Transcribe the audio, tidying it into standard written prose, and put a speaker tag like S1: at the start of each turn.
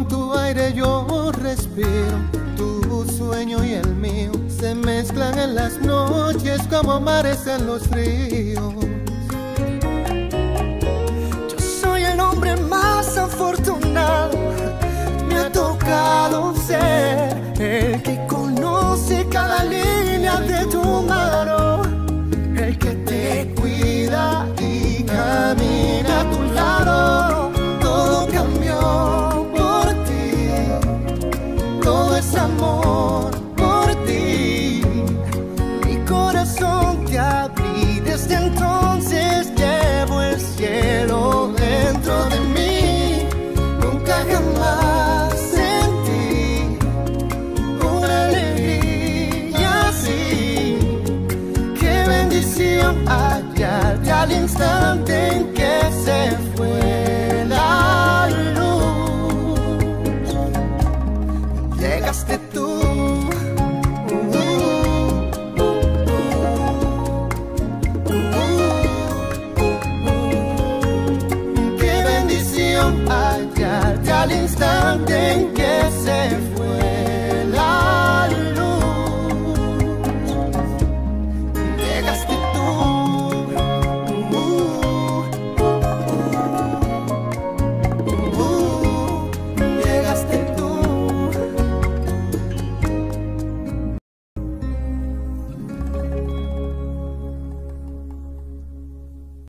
S1: Con tu aire yo respiro, tu sueño y el mío se mezclan en las noches como mares en los ríos.
S2: Yo soy el hombre más afortunado, me ha tocado ser el que conoce cada línea de tu mano, el que te cuida y camina a tu lado. Todo cambió por ti, todo es amor por ti. Mi corazón te abrí, desde entonces llevo el cielo dentro de mí. Nunca jamás sentí una alegría así. Qué bendición hallarte al instante en que se fue la luz. Llegaste tú. Qué bendición hallarte al instante